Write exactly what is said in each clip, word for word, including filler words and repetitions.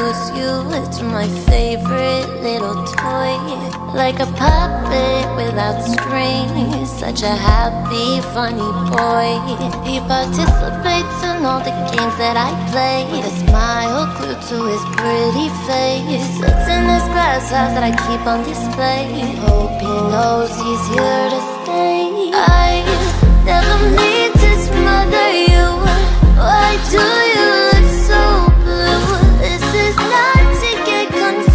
introduce you to my favorite little toy. Like a puppet without strings, such a happy, funny boy. He participates in all the games that I play, with a smile glued to his pretty face. Sits in this glass house that I keep on display. Hope he knows he's here to stay. I never mean to smother you. Why do you look so blue? This is not to get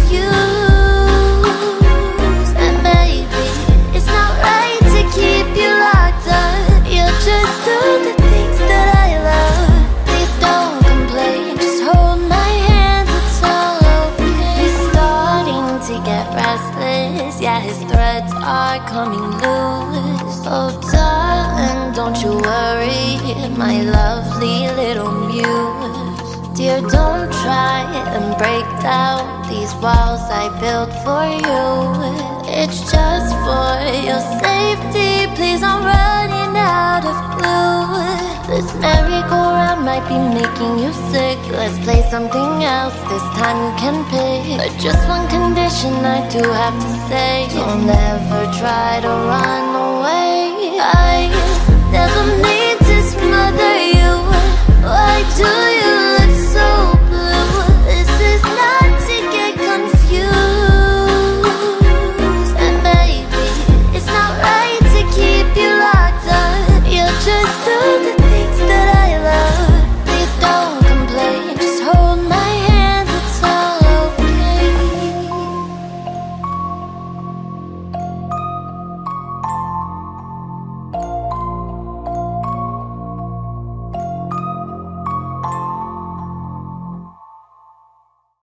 confused. And baby, it's not right to keep you locked up. You'll just do the things that I love. Please don't complain, just hold my hand, it's all okay. He's starting to get restless, yeah, his threads are coming loose. Oh darling, don't you worry, my lovely little muse. Dear, don't try and break down these walls I built for you. It's just for your safety, please, I'm running out of glue. This merry-go-round might be making you sick. Let's play something else, this time you can pick. But just one condition I do have to say: don't ever try to run away. I never mean to smother you. Why do you